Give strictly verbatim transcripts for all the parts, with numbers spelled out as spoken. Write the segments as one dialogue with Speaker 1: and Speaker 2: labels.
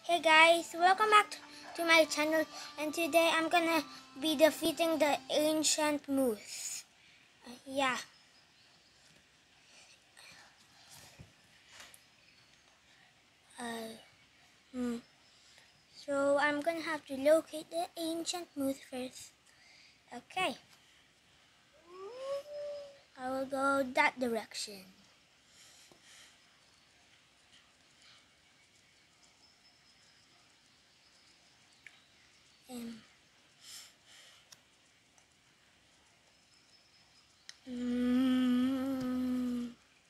Speaker 1: Hey guys, welcome back to my channel, and today I'm gonna be defeating the ancient moose. Uh, yeah. Uh, hmm. So I'm gonna have to locate the ancient moose first. Okay. I will go that direction. Um, mm,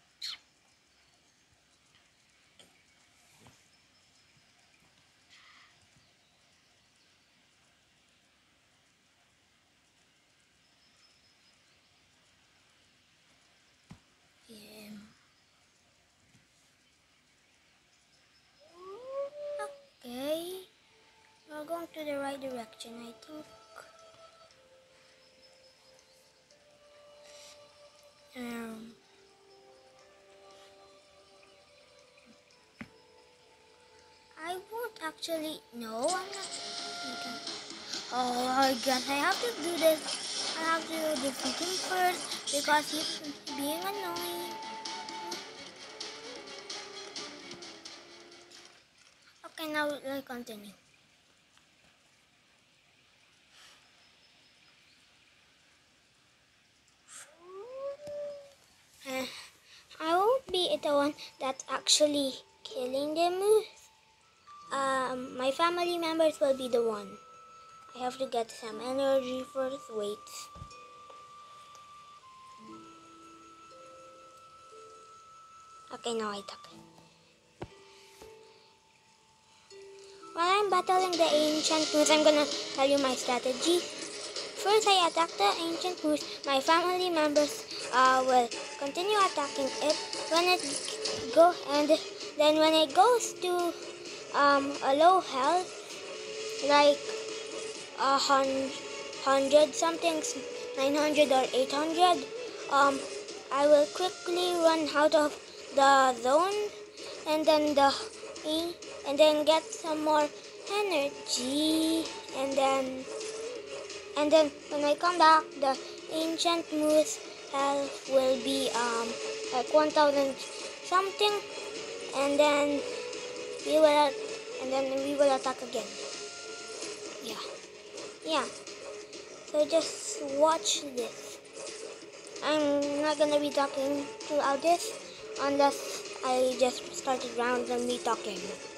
Speaker 1: yeah. Okay. We're going to the right direction, I think. Um, I won't actually. No, I'm not. Okay. Oh my god, I have to do this. I have to defeat him first because he's being annoying. Okay, now let's continue. Uh, I won't be the one that's actually killing the moose. Um, my family members will be the one. I have to get some energy first. Wait. Okay, now I talk. While I'm battling the ancient moose, I'm gonna tell you my strategy. First, I attack the ancient moose. My family members uh, will continue attacking it. When it go and then when it goes to um, a low health, like a hun- hundred something, nine hundred or eight hundred, um, I will quickly run out of the zone, and then the and then get some more energy, and then. And then when I come back, the ancient moose health will be um like one thousand something, and then we will and then we will attack again. Yeah, yeah. So just watch this. I'm not gonna be talking throughout this unless I just started randomly talking.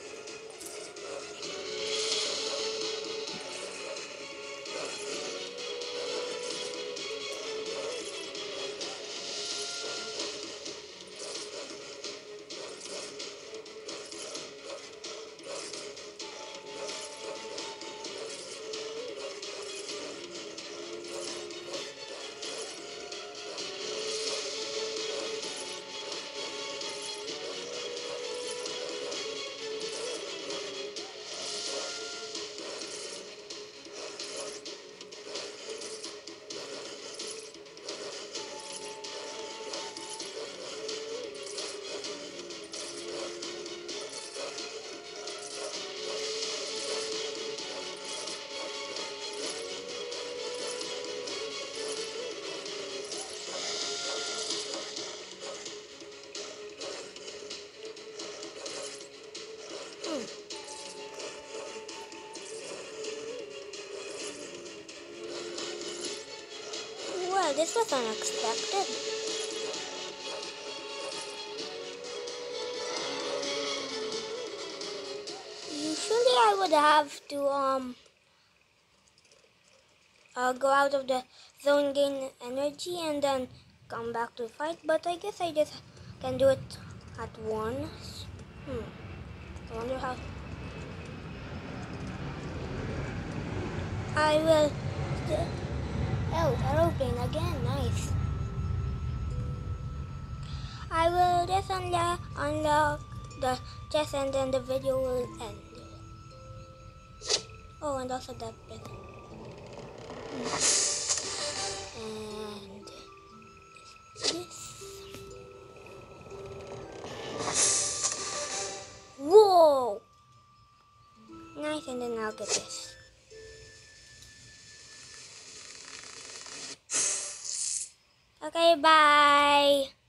Speaker 1: Hmm. Well, this was unexpected. Usually I would have to um uh, go out of the zone, gain energy, and then come back to fight. But I guess I just can do it at once. Hmm. I wonder how. I will. Oh, aeroplane again. Nice. I will just unlock, unlock the chest, and then the video will end. Oh, and also that bit. Hmm. And this. Whoa! nice, and then I'll get this. Okay, bye!